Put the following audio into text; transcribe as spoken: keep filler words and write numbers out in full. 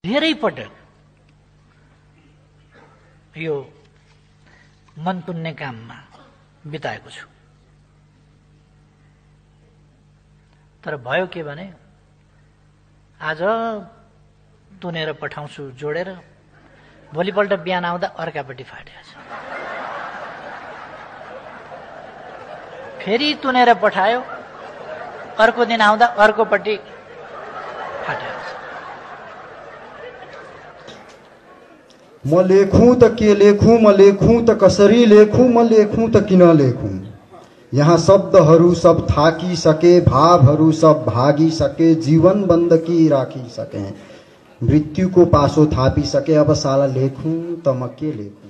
धेरै पटक यो मन तुन्ने काममा बिताएको छु। तर भयो के भने आज तुनेर पठाउँछु जोडेर, भोलिपल्ट बिहान आउँदा अर्कापट्टि फाटेको छ। फेरि तुनेर पठायो, अर्को दिन आउँदा अर्कोपट्टि फाटेको छ। म लेखूं त के लेखूं, म लेखूं त कसरी लेखूं, म लेखूं त किन लेखूं। यहाँ शब्दहरू सब थाकिसके, भावहरू सब भागिसके, जीवन बन्दकी राखिसके, मृत्युको पासो थापिसके। अब साला लेखूं त म के लेखूं।